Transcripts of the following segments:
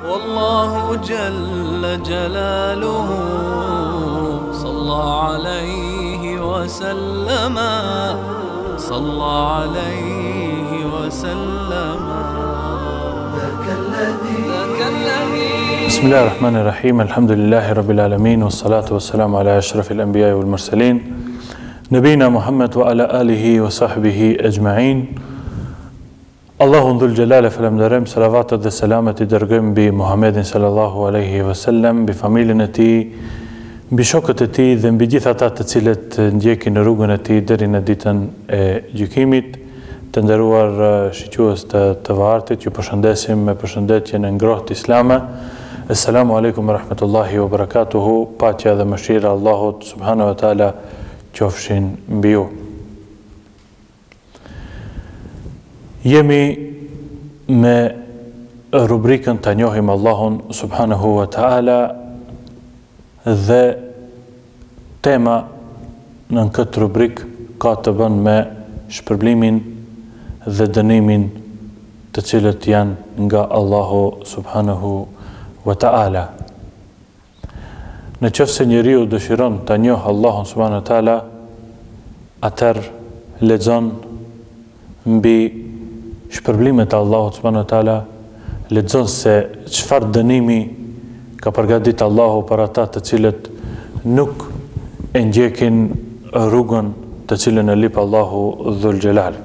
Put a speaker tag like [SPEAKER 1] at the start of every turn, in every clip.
[SPEAKER 1] والله جل جلاله صلى عليه وسلم صلى عليه وسلم ذاك الذي
[SPEAKER 2] بسم الله الرحمن الرحيم. الحمد لله رب العالمين، والصلاة والسلام على أشرف الأنبياء والمرسلين نبينا محمد وعلى آله وصحبه أجمعين. Allahun dhul gjelale falemderojmë, salavatet dhe selamet i dërgojmë mbi Muhammedin sallallahu alaihi wasallam, mbi familjen e tij, mbi shokët e tij dhe mbi gjithë ata të cilët ndjekin rrugën e tij deri në ditën e gjykimit. Të nderuar shiqjues të vartit, ju përshëndesim me përshëndetjen e ngrohtë islame. Assalamu alaikum wa rahmatullahi wa barakatuhu. Paqja dhe mëshira e Allahut subhanahu wa taala qofshin mbi ju. Jemi me rubrikën të njohim Allahun subhanahu wa ta'ala dhe tema në këtë rubrik ka të bën me shpërblimin dhe dënimin të cilët janë nga Allahu subhanahu wa ta'ala. Në qoftë se njeriu dëshiron të njohë Allahun subhanahu wa ta'ala, atëherë lexon mbi shpërblimet e Allahut subhanahu wa taala, lexon se çfarë dënimi ka përgatitur Allahu për ata të cilët nuk e ndjekin rrugën të cilën e lip Allahu dhul xhelal.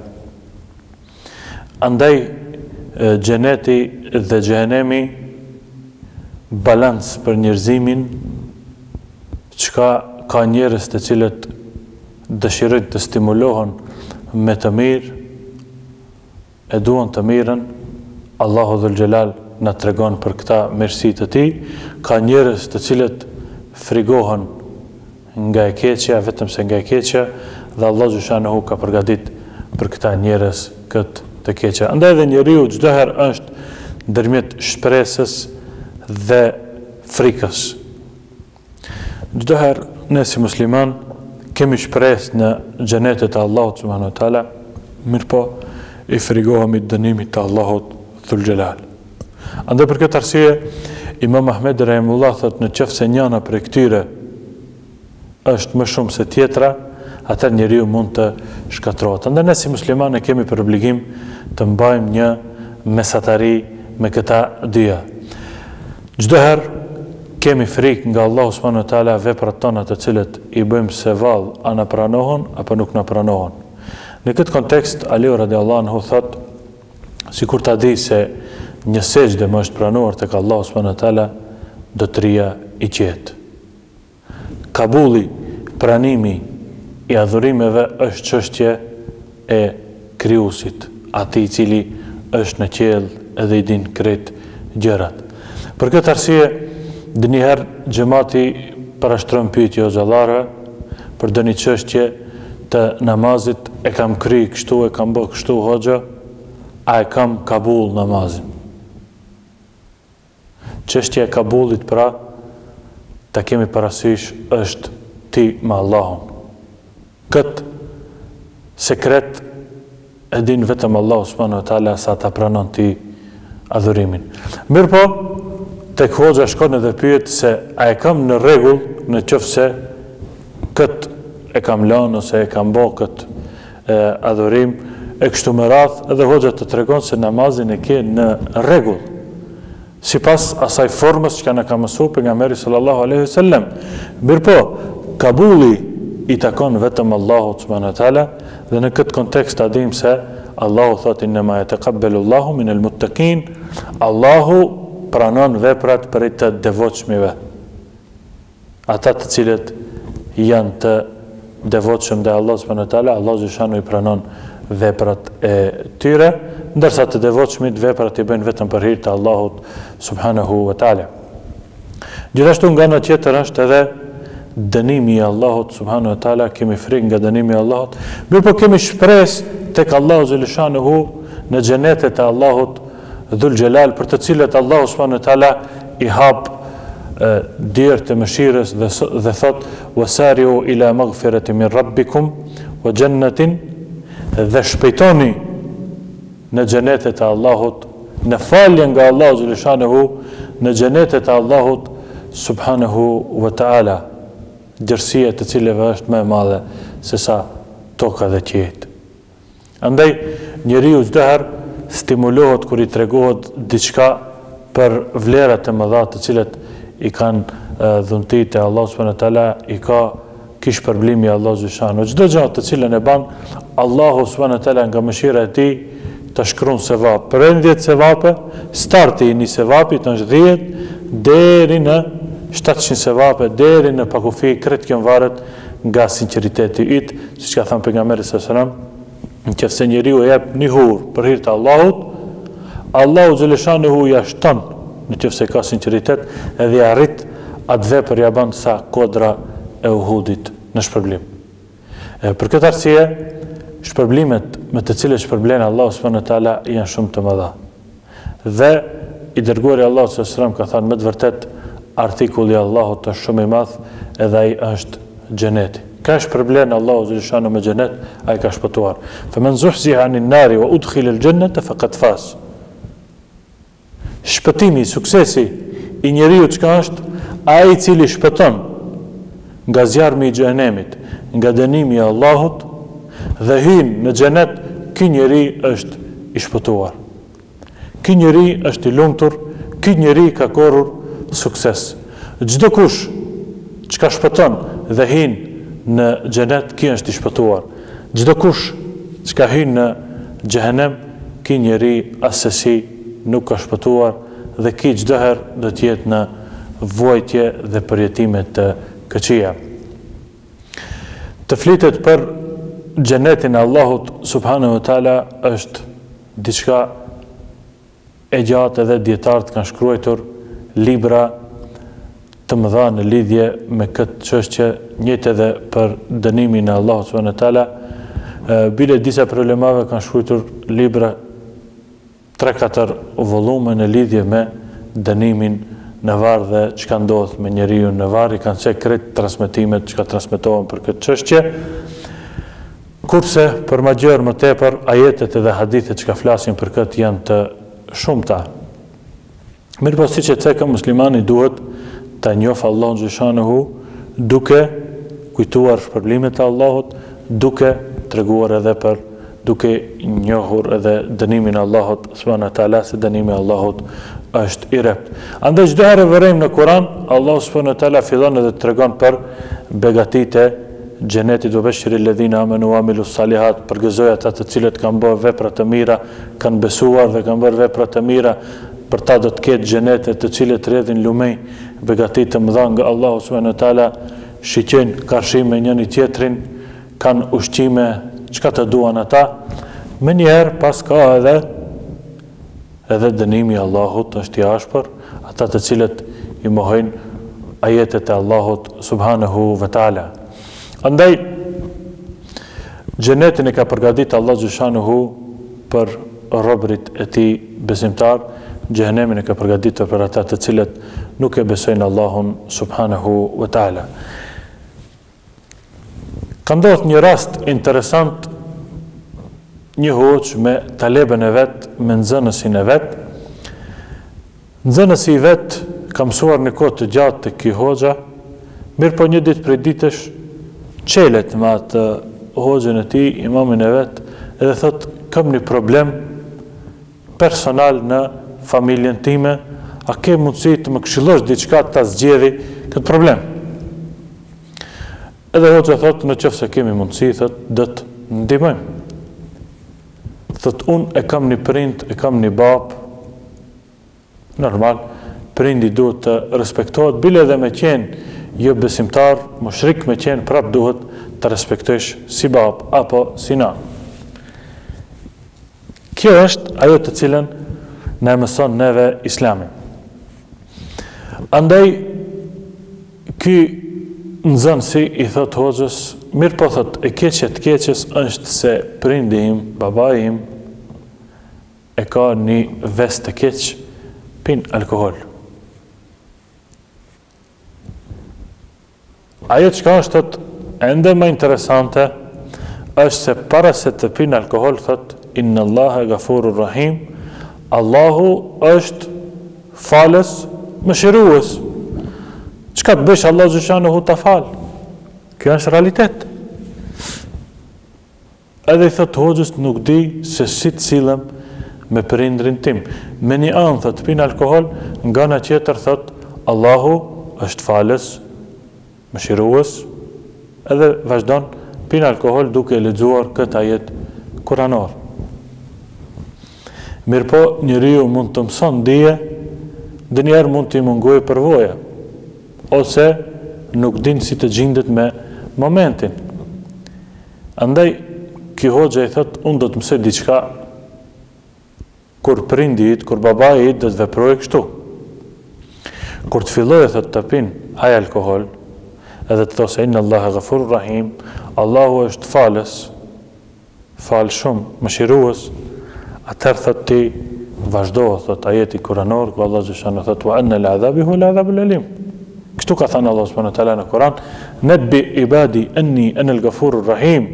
[SPEAKER 2] Andaj xheneti dhe xhehenemi balans për njerëzimin, çka ka njerëz të cilët dëshirojnë të stimulohen me të mirë, e duan të mirën, Allahu dhul xhelal na tregon për këta mirësi të tij. Ka njerëz të cilët frigohen nga e keqja, vetëm se nga e keqja, dhe Allahu xhashanehu ka përgatitur për këta njerëz këtë të keqja. Andaj edhe njeriu çdo herë është ndërmjet shpresës dhe frikës. Çdo herë ne si musliman kemi shpresë në xhenetet e Allahut subhanahu wa taala, mirëpo i frigohemi dënimit të Allahut dhul xhelal. Andaj për këtë arsye Imam Ahmed rahimullah thot, në qoftë se njëna prej këtyre është më shumë se tjetra, atëherë njeriu mund të shkatërrohet. Andaj ne si muslimanë kemi për obligim të mbajmë një mesatari me këta dyja. Çdo herë kemi frikë nga Allahu subhanahu wa taala veprat tona të cilët i bëjmë se vallë, a na pranohen apo nuk na pranohen. Në këtë kontekst, Aliu radiallahu anhu thot, sikur ta di se një sejdë më është pranuar tek Allahu subhanahu wa taala, do të rria i qetë. Kabulli, pranimi i adhurimeve është çështje e krijuesit, atij i cili është në qiell edhe i din krejt gjërat. Për këtë arsye, dëniherë xhamati parashtron pyetje o xhallarëve për dëni çështje të namazit, e kam kry kështu, e kam bë kështu hoxha, a e kam kabull namazin. Çështja e kabullit pra, ta kemi parasysh është ti me Allahun. Këtë sekret e din vetëm Allahu subhanahu wa taala sa ta pranon ti adhurimin. Mirpo, tek hoxha shkon edhe pyet se a e kam në rregull në qoftë se këtë e kam lënë ose e kam bë këtë adhurim e kështu me radhë, edhe hoxha të tregon se namazin e ke në rregull, sipas asaj formës që na ka mësuar pejgamberi sallallahu alaihi wasallam. Mirpo, kabulli i takon vetëm Allahut subhanahu wa taala, dhe në këtë kontekst ta dim se Allahu thotë inma yataqabbalu Allahu minal muttaqin, Allahu pranon veprat për të devotshmive, ata të cilët janë të devotshëm dhe Allah subhanahu wa taala, Allah xhashanu i pranon veprat e tyre, ndërsa të devotshmit veprat i bëjnë vetëm për hir të Allahut subhanahu wa taala. Gjithashtu nga ana tjetër është edhe dënimi i Allahut subhanahu wa taala, kemi frikë nga dënimi i Allahut, mirëpo kemi shpresë tek Allahu xhashanu në xhenetet e Allahut dhul xhelal, për të cilët Allahu subhanahu wa taala i hap djerë të mëshirës dhe thot wasariu ila maghfirati min rabbikum wa jannatin, dhe shpejtoni në xhenetet e Allahut në falje nga Allahu xhaleshanehu në xhenetet e Allahut subhanahu wa taala, gjërësia të cilëve është më e madhe se sa toka dhe qiejt. Andaj njeriu çdo herë stimulohet kur i tregohet diçka për vlerat e mëdha të cilat i kanë dhuntit e Allahu subhanahu wa taala, i ka kish përblimi Allahu xhaleshanehu. Çdo gjë të cilën e ban Allahu subhanahu wa taala nga mëshira e tij të shkruan sevap. Për 10 sevape, starti i një sevapi të është 10 deri në 700 sevape, deri në pakufi, kretë kjo varet nga sinceriteti yt, siç ka thënë pejgamberi sallallahu alajhi wasallam, nëse njeriu e jep një hur për hir të Allahut, Allahu xhaleshanehu ja shton, nëse ka sinqeritet, edhe ja arrit atë vepër ja bën sa kodra e Uhudit në shpërblim. Për këtë arsye, shpërblimet me të cilët shpërblen Allahu subhanahu wa taala janë shumë të mëdha. Dhe i dërguari Allahu sallallahu alajhi wasallam ka thënë me të vërtet artikulli i Allahut është shumë i madh, edhe ai është xheneti. Ka shpërblen Allahu xhaleshanehu me xhenet, ai ka shpëtuar. Faman zuhziha anin nari wa udkhila al-jannata faqad faz. Shpëtimi, suksesi i njeriu çka është? Ai i cili shpëton nga zjarmi i xhenemit, nga dënimi i Allahut dhe hyn në xhenet, ky njeri është i shpëtuar. Ky njeri është i lumtur, ky njeri ka korrur sukses. Çdo kush çka shpëton dhe hyn në xhenet, ky është i shpëtuar. Çdo kush çka hyn në xhehenem, ky njeri asesi nuk ka shpëtuar dhe ky çdo herë do të jetë në vuajtje dhe përjetime të këqija. Të flitet për xhenetin e Allahut subhanahu wa taala është diçka e gjatë, edhe dietarët kanë shkruar libra të mëdha në lidhje me këtë çështje, njëjtë edhe për dënimin e Allahut subhanahu wa taala. Bile disa problemave kanë shkruar libra 3-4 volume në lidhje me dënimin në varr dhe çka ndodh me njeriu në varr, i kanë sekret transmetimet që transmetohen për këtë çështje. Kurse për më gjërë më tepër, ajetet edhe hadithet që ka flasin për këtë janë të shumta. Mirë po siç e thekëm, muslimani duhet ta njohë Allahun xhaleshanehu duke kujtuar shpërblimet e Allahut, duke treguar edhe për, duke njohur edhe dënimin e Allahut subhanahu wa taala, se dënimi i Allahut është i rrept. Andaj çdo herë vërejmë në Kur'an, Allahu subhanahu wa taala fillon edhe tregon për begatitë xhenetit, do bashiri alladhina amanu wa amilu salihat, përgëzoj ata të cilët kanë bërë vepra të mira, kanë besuar dhe kanë bërë vepra të mira, për ta do të ketë xhenete të cilët rrjedhin lumej, begati të mëdha nga Allahu subhanahu wa taala, shiqejnë karshime njëri tjetrin, kanë ushqime çka të duan ata. Më njëherë pas ka edhe dënimi i Allahut është i ashpër, ata të cilët i mohojnë ajetet e Allahut subhanahu wa taala. Andaj, xhenetin e ka përgatitur Allahu xhaleshanehu për robërit e tij besimtar, xhenemin e ka përgatitur për ata të cilët nuk e besojnë Allahun subhanahu wa taala. Ka ndodhur një rast interesant, një hoxh me taleben e vet, me nxënësin e vet. Nxënësi i vet ka mësuar një kohë të gjatë te ky hoxha, mirë po një ditë prej ditësh çelet me atë hoxhën e tij, imamin e vet, edhe thot, kam një problem personal në familjen time, a ke mundësi të më këshillosh diçka ta zgjedhë këtë problem? Edhe hoxha thot, në qoftë se kemi mundësi, thot, do të ndihmojmë. Thot, unë e kam një prind, e kam një bab, normal, prindi duhet të respektohet, bile edhe me qenë jo besimtar, mushrik me qenë, prap duhet të respektosh si bab apo si nan. Kjo është ajo të cilën na mëson neve Islami. Andaj ky nxënësi i thot hoxhës, mirë po thot, e keqja të keqes është se prindi im, babai im, e ka një vest të keq, pin alkohol. Ajo çka është thot, ende më interesante, është se para se të pinë alkohol, thot, inna Allaha ghafurur rahim, Allahu është falës mëshirues. Çka të bësh Allah xhashanuhu ta fal? Kjo është realitet. Edhe i thot hoxhës nuk di se si të silem me prindrin tim. Me një anë thot pin alkohol, nga ana tjetër thot Allahu është falës mëshirues, edhe vazhdon pin alkohol duke lexuar këtë ajet kuranor. Mirë po, njeriu mund të mëson dije, dhe njerë mund të i mungojë përvoja, ose nuk din si të gjindet me momentin. Andaj, ki hoxha i thot, unë do të mësoj diçka kur prindit, kur babai do të veprojë kështu. Kur të filloj thot të pin aj alkohol, edhe të thosë inna Allahe ghafurur rahim, Allahu është falës, falë shumë, mëshirues, atëherë thot ti vazhdo, thot ajeti kuranor, ku Allah xhashanu thot wa anna al-adhabi huwa al-adhabul alim. Kështu ka thënë Allah subhanahu wa taala në Kur'an, nabbi ibadi anni ana al-ghafurur rahim.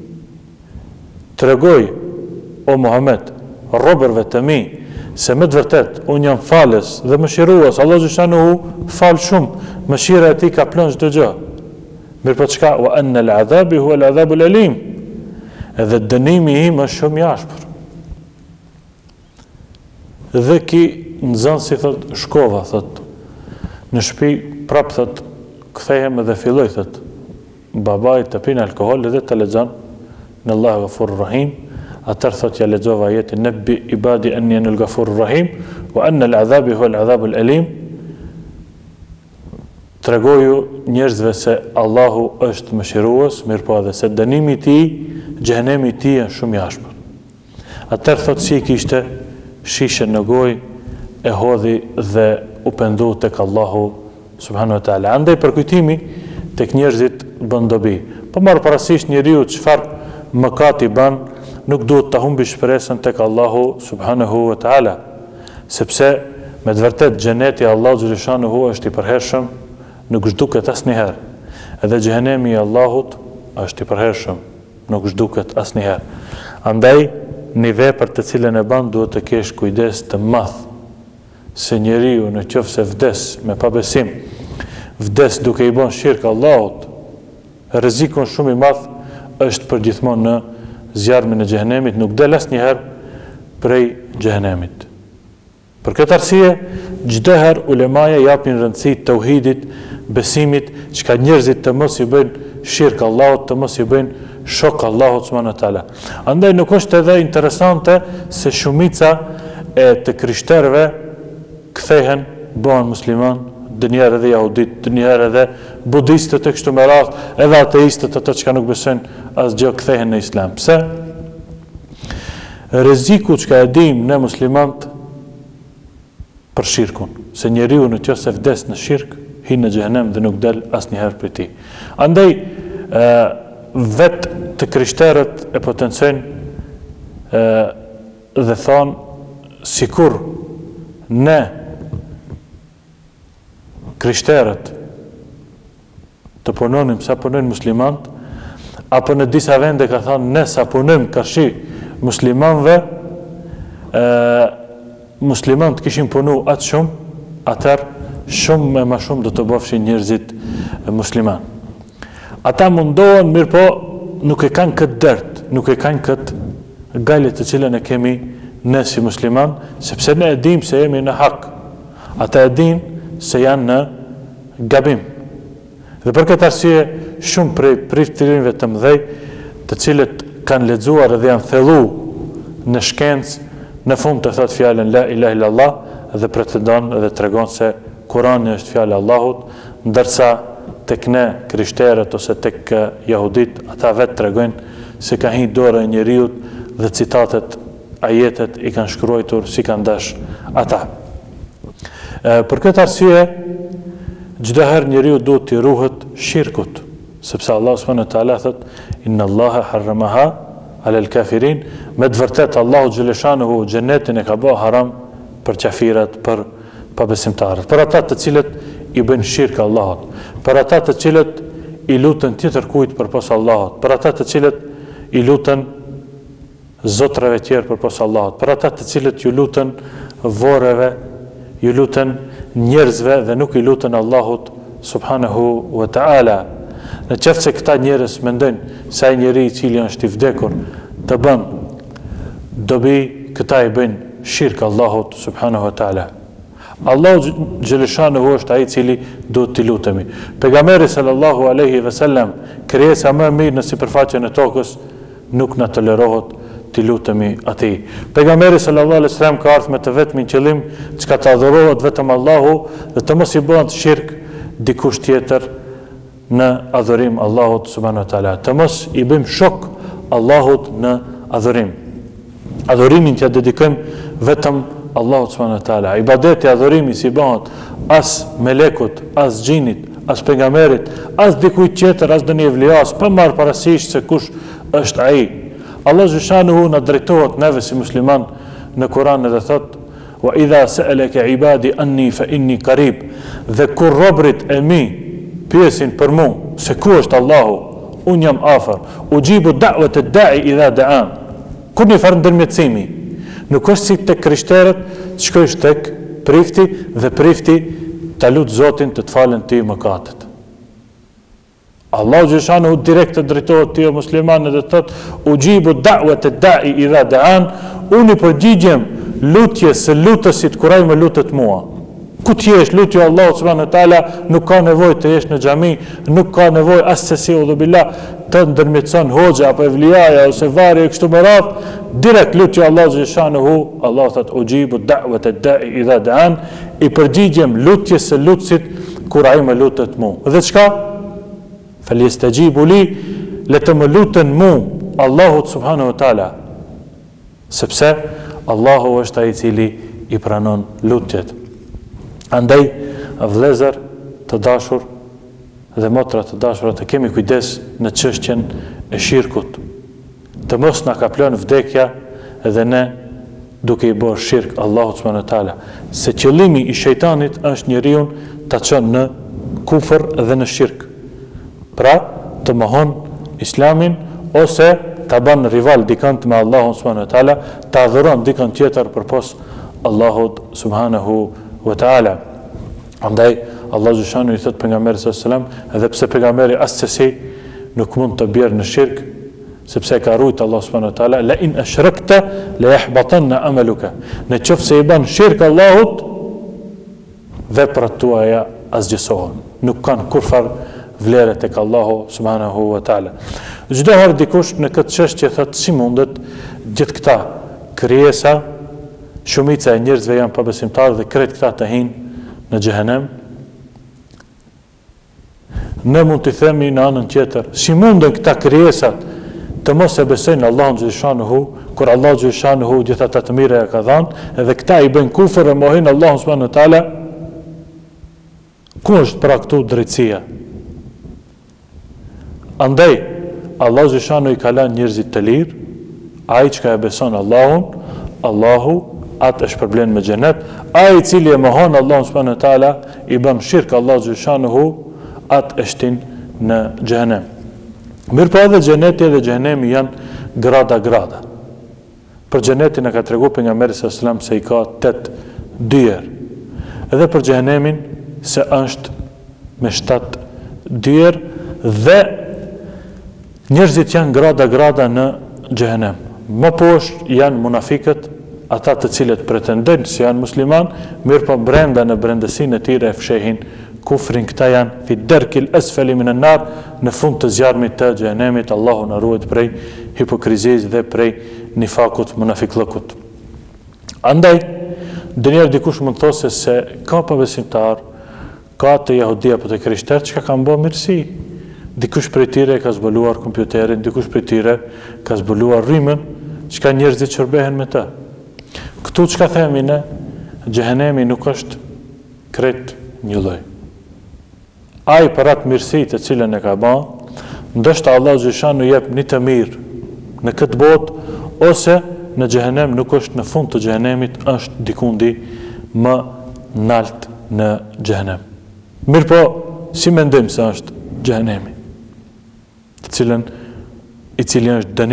[SPEAKER 2] Tregoj o Muhammed, robërve të mi, se me të vërtet unë jam falës dhe mëshirues, Allah xhashanuhu fal shumë, mëshira e tij ka plon çdo gjë. Mirë po çka wa anna al-adhabi huwa al-adhabul alim. Edhe dënimi im është shumë i ashpër. Dhe ki nxënës si thot shkova, thot në shtëpi prap thot kthehem edhe filloj thot babai të pinë alkohol dhe të lexon në Allahu Ghafurur Rahim. Atëherë thot ja lexova ajetin nabbi ibadi anni ana al-Ghafurur Rahim wa anna al-adhabi huwa al-adhabul alim. Tregoju njerëzve se Allahu është mëshirues, mirë po edhe se dënimi i tij, xhenemi i tij është shumë i ashpër. Atëherë thot si kishte shishe në gojë, e hodhi dhe u pendu tek Allahu subhanahu wa taala. Andaj përkujtimi tek njerëzit bën dobi. Po marr parasysh njeriu çfarë mëkati bën, nuk duhet ta humbi shpresën tek Allahu subhanahu wa taala, sepse me të vërtet xheneti i Allahut xhaleshanuhu është i përhershëm, nuk zhduket asnjëherë. Edhe xhenemi i Allahut është i përhershëm, nuk zhduket asnjëherë. Andaj një vepër të cilën e bën duhet të kesh kujdes të madh, se njeriu në qoftë se vdes me pabesim, vdes duke i bën shirk Allahut, rrezikun shumë i madh është përgjithmonë në zjarmin e xhenemit, nuk del asnjëherë prej xhenemit. Për këtë arsye, çdo herë ulemaja japin rëndësi tauhidit, besimit, çka njerëzit të mos i bëjnë shirk Allahut, të mos i bëjnë shok Allahut subhanahu wa taala. Andaj nuk është edhe interesante se shumica e të krishterëve kthehen, bëhen musliman, dënjerë edhe jahudit, dënjerë edhe budistët e kështu me radhë, edhe ateistët ato që nuk besojnë asgjë kthehen në islam. Pse? Rreziku që e dim ne muslimant për shirkun, se njeriu në qoftë se vdes në shirk, hin në xhenem dhe nuk del asnjëherë prej tij. Andaj vetë të krishterët e potencojnë dhe thonë sikur ne krishterët të punonim sa punojnë muslimant, apo në disa vende ka thonë ne sa punojmë karshi muslimanve, muslimant kishin punu atë shumë, atër shumë me ma shumë do të bëfshin njerëzit musliman. Ata mundohen, mirë po, nuk e kanë këtë dërt, nuk e kanë këtë gajle të cilën e kemi ne si musliman, sepse ne e dim se jemi në hak. Ata e dim se janë në gabim. Dhe për këtë arsye, shumë prej priftirinve të mëdhej, të cilët kanë lexuar dhe janë thellu në shkencë, në fund të thot fjalën la ilaha illallah dhe pretendon dhe tregon se Kurani është fjalë e Allahut, ndërsa tek ne krishterët ose tek jahudit ata vetë tregojnë se ka hyrë dora e njeriu dhe citatet, ajetet i kanë shkruar si kanë dash ata. Për këtë arsye çdo herë njeriu duhet të ruhet shirkut, sepse Allah subhanahu wa taala thot inna Allaha harramaha ala al-kafirin, me të vërtetë Allahu xhaleshanuhu xhenetin e ka bërë haram për kafirat, për pabesimtarët, për ata të cilët i bëjnë shirk Allahut, për ata të cilët i lutën tjetër kujt përpas Allahut, për ata të cilët i lutën zotrave tjerë përpos Allahut, për ata të cilët ju lutën vorreve, ju lutën njerëzve dhe nuk i lutën Allahut subhanahu wa ta'ala. Në qoftë se këta njerëz mendojnë se ai njeri i cili është i vdekur të bën dobi, këta i bëjnë shirk Allahut subhanahu wa ta'ala. Allahu xhaleshanuhu është ai i cili duhet t'i lutemi. Pejgamberi sallallahu alaihi wasallam, krijesa më e mirë në sipërfaqen e tokës, nuk na tolerohet t'i lutemi atij. Pejgamberi sallallahu alaihi wasallam ka ardhur me të vetmin qëllim çka të adhurohet vetëm Allahu dhe të mos i bëhet shirk dikush tjetër në adhurim Allahut subhanahu wa ta'ala. Të mos i bëjmë shok Allahut në adhurim. Adhurimin që dedikojmë vetëm Allahut subhanahu wa ta'ala. Ibadeti, adhurimi si bëhet as melekut, as xhinit, as pejgamberit, as dikujt tjetër, as dëni evlias, pa marrë parasysh se kush është ai. Allah xhaleshanuhu na drejtohet neve si musliman në Kur'an dhe thot: "Wa idha sa'alaka ibadi anni fa inni qarib." Dhe kur robrit e mi pyesin për mu se ku është Allahu, unë jam afër. Ujibu da'wat ad-da'i idha da'an. Kur një farë ndërmjetësimi, nuk është si tek krishterët, shkojsh tek prifti dhe prifti ta lut Zotin të të falen ti mëkatet. Allahu xhaleshanuhu direkt të drejtohet ti o musliman dhe thot: "Ujibu da'wat ad-da'i idha da'an." Unë i përgjigjem lutjes së lutësit kur ai më lutet mua. Ku t'jesh, lutjo Allah subhanahu wa ta'ala, nuk ka nevojë të jesh në xhami, nuk ka nevojë as se si udhubillah të ndërmjetëson hoxha apo evliaja ose varri e kështu me radhë, direkt lutjo Allah xhaleshanuhu. Allah thot: "Ujibu da'wat ad-da'i idha da'an." I përgjigjem lutjes së lutësit kur ai më lutet mua. Dhe çka? Falyastajibu li, le të më luten mu Allahut subhanahu wa ta'ala, sepse Allahu është ai i cili i pranon lutjet. Andaj, vëllezër të dashur dhe motra të dashura, të kemi kujdes në çështjen e shirkut. Të mos na kaplon vdekja edhe ne duke i bërë shirk Allahut subhanahu wa ta'ala. Se qëllimi i shejtanit është njeriu ta çon në kufër dhe në shirk. Pra, të mohon Islamin ose ta bën rival dikant me Allahun subhanahu wa ta'ala, ta adhuron dikant tjetër përpos Allahut subhanahu wa ta'ala. Andaj Allah xhaleshanuhu i thot pejgamberit sallallahu alajhi wasallam, edhe pse pejgamberi asesi nuk mund të bjerë në shirk, sepse ka rujt Allah subhanahu wa ta'ala: "La in ashrakta la yahbatanna amaluka." Në qoftë se i bën shirk Allahut, veprat tuaja asgjësohen. Nuk kanë kurfar vlerë tek Allahu subhanahu wa ta'ala. Çdo herë dikush në këtë çështje thotë si mundet gjithë këta krijesa, shumica e njerëzve janë pabesimtarë dhe krejt këta të hinë në xhehenem. Ne mund të themi në anën tjetër, si mundën këta krijesat të mos e besojnë Allahun xhaleshanuhu, kur Allahu xhaleshanuhu gjithë ata të mira ja ka dhënë, edhe këta i bëjnë kufër e mohin Allahun subhanahu wa taala. Ku është pra këtu drejtësia? Andaj Allahu xhaleshanuhu i ka lënë njerëzit të lirë, ai që e beson Allahun, Allahu atë është problem me xhenet. Ai i cili e mohon Allahun subhanahu wa taala, i bën shirk Allahu xhaleshanuhu, atë është në xhenem. Mirë po edhe xheneti dhe xhenemi janë grada. Për xhenetin e ka treguar pejgamberi sallallahu alajhi wasallam se i ka 8 dyer. Edhe për xhenemin se është me 7 dyer dhe njerëzit janë grada në xhenem. Më poshtë janë munafikët, ata të cilët pretendojnë se janë musliman, mirë po brenda në brendësinë e tyre e fshehin kufrin. Këta janë fi derkil asfali minan nar, në fund të zjarmit të xhenemit. Allahu na ruaj prej hipokrizisë dhe prej nifakut, munafiklëkut. Andaj, dënjerë dikush mund të thosë se ka pabesimtar, ka të jehudi apo të krishterë që kanë bërë mirësi. Dikush prej tyre ka zbuluar kompjuterin, dikush prej tyre ka zbuluar rrymën, çka njerëzit shërbehen me të. Këtu çka themi ne, xhenemi nuk është krejt një lloj. Ai për atë mirësi të cilën e ka bërë, ndoshta Allahu xhaleshanuhu jep një të mirë në këtë botë, ose në xhenem nuk është, në fund të xhenemit është dikundi më nalt në xhenem. Mirë po, si mendim se është xhenemi, i cili është dënim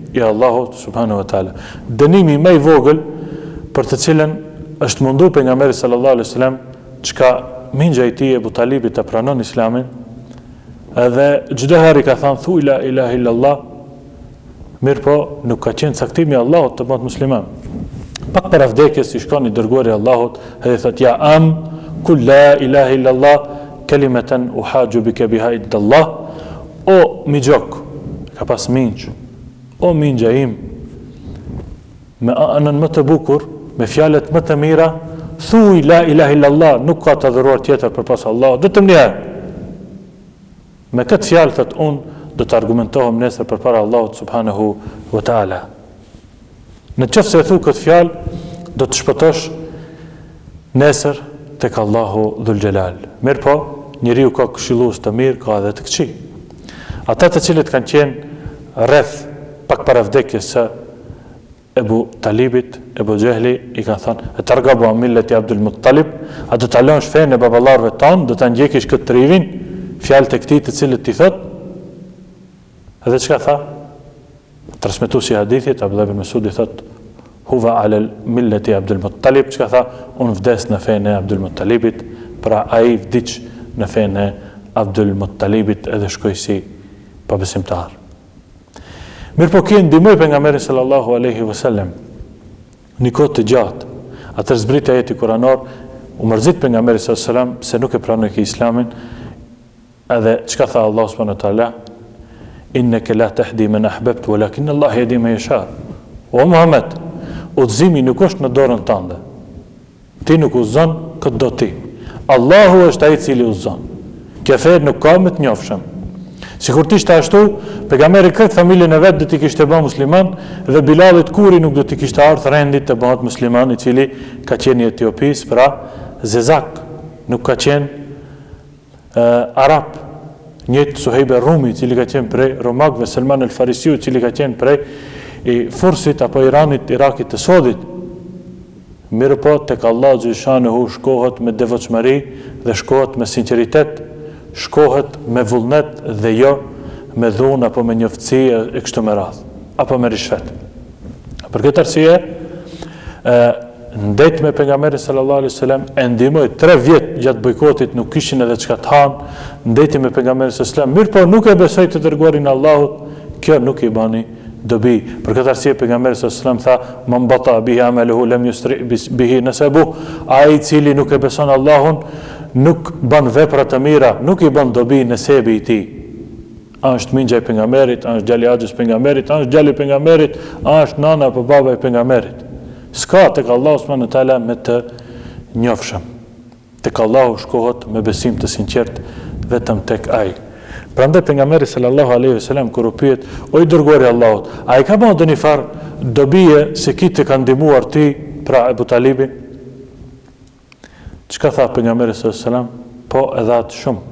[SPEAKER 2] i Allahut subhanahu wa taala. Dënimi më i vogël për të cilën është mundu pejgamberi sallallahu alaihi wasallam, çka mingja i tij Ebu Talibit të pranon Islamin, edhe çdo herë i ka thënë thuaj la ilaha illallah, mirë po nuk ka qenë caktimi i Allahut të bëhet musliman. Pak para vdekjes i shkon i dërguari i Allahut edhe i thotë ja am kul la ilaha illallah kalimatan uhaju bika biha indallah, o mi gjok, ka pas minç, o mingja im, me anën më të bukur, me fjalët më të mira, thuaj la ilaha illallah, nuk ka të adhuruar tjetër përpas Allahut, vetëm një herë. Me këtë fjalë thot unë do të argumentohem nesër përpara Allahut subhanahu wa taala. Në qoftë se e thu këtë fjalë, do të shpëtosh nesër tek Allahu dhul xhelal. Mirë po, njeriu ka këshillues të mirë, ka edhe të këqij. Ata të cilët kanë qenë rreth pak para vdekjes së Ebu Talibit, Ebu Gjehli i kanë thënë, e targabu an milleti Abdul Muttalib, a do të lësh fenë e baballarëve tanë, do të ndjekish këtë trivin, fjalët e këtij të cilët ti thot. Edhe çka tha? Transmetuesi i hadithit Abdullah ibn Mas'ud i thot, huwa ala milleti Abdul Muttalib, çka tha? Unë vdes në fenë e Abdul Muttalibit, pra ai vdiq në fenë e Abdul Muttalibit edhe shkoi si pabesimtar. Mirë po kënë ndihmoi pejgamberin sallallahu alaihi wasallam një kohë të gjatë. Atë zbrit ajeti kuranor, u mërzit pejgamberi sallallahu alaihi wasallam se nuk e pranoi Islamin, edhe çka tha Allah subhanahu wa taala, innaka la tahdi man ahbabt walakin Allah yahdi man yasha. O Muhammed, udhëzimi nuk është në dorën tënde. Ti nuk udhëzon këtë do ti. Allahu është ai i cili udhëzon. Kjo fe nuk ka më të njofshëm. Sikur të ishte ashtu, pejgamberi këtë familjen e vet do t'i kishte bërë musliman dhe Bilalit Kuri nuk do t'i kishte ardhur rendit të bëhet musliman, i cili ka qenë i Etiopis, pra Zezak, nuk ka qenë Arab. Njëjtë Suhejbe Rumi, i cili ka qenë prej Romakëve, Salman el Farisiu, i cili ka qenë prej i Fursit apo Iranit, Irakit të Sodit. Mirë po tek Allah xhaleshanehu shkohet me devotshmëri dhe shkohet me sinqeritet, shkohet me vullnet dhe jo me dhunë apo me njoftësi e kështu me radhë, apo me rishfet. Për këtë arsye, ndet me pejgamberin sallallahu alaihi wasallam, e ndihmoi 3 vjet gjatë bojkotit, nuk kishin edhe çka të hanë, ndeti me pejgamberin sallallahu alaihi wasallam, mirë po nuk e besoi të dërguarin e Allahut, kjo nuk i bani dobi. Për këtë arsye pejgamberi sallallahu alaihi wasallam tha, "Man bata bihi amaluhu lam yusri bihi nasabu", ai i cili nuk e beson Allahun, nuk bën vepra të mira, nuk i bën dobi nesebi i tij. Është mingja e pejgamberit, është djali i Axhës pejgamberit, është djali i pejgamberit, është nana apo baba e pejgamberit. S'ka tek Allahu subhanahu wa taala me të njofshëm. Tek Allahu shkohet me besim të sinqert vetëm tek ai. Prandaj pejgamberi sallallahu alaihi wasallam kur u pyet, o i dërguari i Allahut, a i ka bën ndonjë farë dobie se ki të ka ndihmuar ti, pra Ebu Talibi? Çka tha pejgamberi sallallahu alaihi wasallam? Po edhe atë shumë.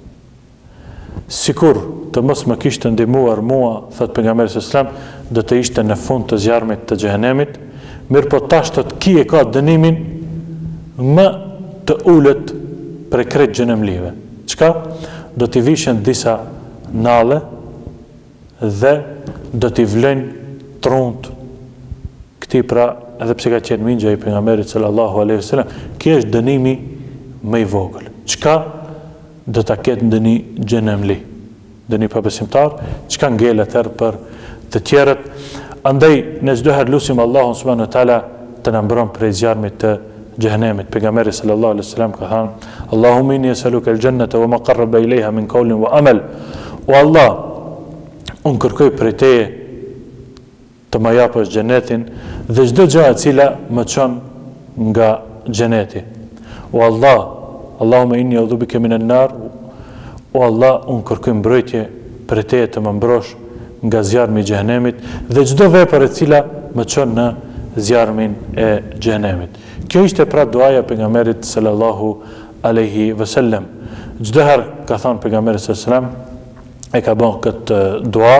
[SPEAKER 2] Sikur të mos më kishte ndihmuar mua, thot pejgamberi sallallahu alaihi wasallam, do të ishte në fund të zjarmit të xhehenemit, mirë po tash të ki e ka dënimin më të ulët për krejt xhenemlive. Çka? Do t'i vishen disa nalle dhe do t'i vlen trunt këti, pra edhe pse ka qenë mingja i pejgamberit sallallahu alaihi wasallam, kjo është dënimi më i vogël. Çka do ta ketë ndëni xhenemli, dëni pabesimtar, çka ngelet herë për të tjerët. Andaj ne çdo herë lutim Allahun subhanahu wa taala të na mbron prej zjarmit të xhehenemit. Pejgamberi sallallahu alaihi wasallam ka thënë, Allahumma inni es'aluka al-jannata wa ma qarraba ilayha min qawlin wa amal. O Allah, unë kërkoj prej teje të më japësh xhenetin dhe çdo gjë e cila më çon nga xheneti. O Allah, Allahumma inni a'udhu bika min an-nar. O Allah, unë kërkoj mbrojtje prej teje të më mbrosh nga zjarmi i xhehenemit dhe çdo vepër e cila më çon në zjarmin e xhehenemit. Kjo ishte pra duaja pejgamberit sallallahu alaihi wasallam. Çdo herë ka thënë pejgamberi sallallahu alaihi wasallam, e ka bën këtë dua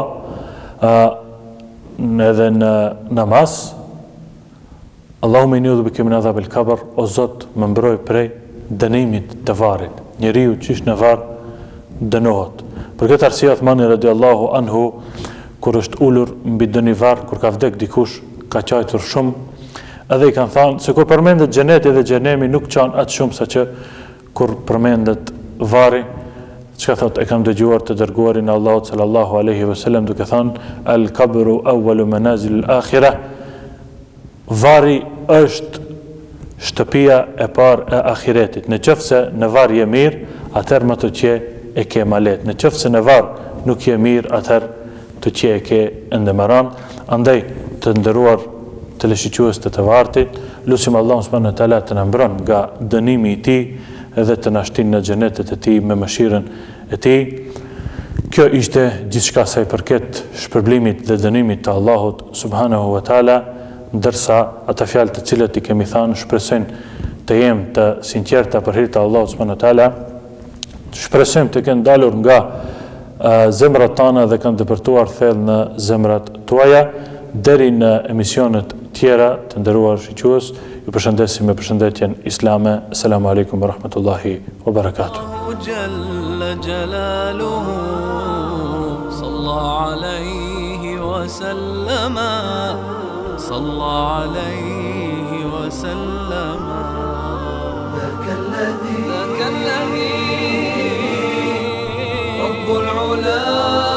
[SPEAKER 2] edhe në namaz. Allahumma inni a'udhu bika min adhab al-qabr, o Zot, më mbroj prej dënimit të varrit. Njeriu që është në varr dënohet. Për këtë arsye Uthmani radiallahu anhu, kur është ullur mbi dëni varr kur ka vdek dikush, ka qajtur shumë, edhe i kanë thënë se kur përmendet xheneti dhe xhenemi nuk qanë atë shumë sa që kur përmendet varri, çka thot e kam dëgjuar të dërguarin e Allahut sallallahu alaihi wasallam duke thënë al qabru awwalu manazil al akhirah, varri është shtëpia e parë e ahiretit. Në qoftë se në varr je mirë, atëherë më të qe e ke malet. Në qoftë se në varr nuk je mirë, atëherë të qe e ke ndëmaran. Andaj të nderuar televizionistë të vartit, lutim Allahun subhanahu wa taala të na mbron nga dënimi i tij edhe të na shtin në xhenetet e tij me mëshirën e tij. Kjo ishte gjithçka sa i përket shpërblimit dhe dënimit të Allahut subhanahu wa taala, ndërsa ata fjalë të cilat i kemi thënë shpresojnë të jem të sinqerta për hir të Allahut subhanahu wa taala. Shpresojmë të kenë dalur nga zemrat tona dhe kanë dëpërtuar thellë në zemrat tuaja. Deri në emisionet tjera të nderuar shikues, ju përshëndesim me përshëndetjen islame. Asalamu alaykum wa rahmatullahi wa barakatuh.
[SPEAKER 1] Jalla jalaluhu sallallahu alayhi wa sallama صلى عليه وسلم ذاك الذي رب العلا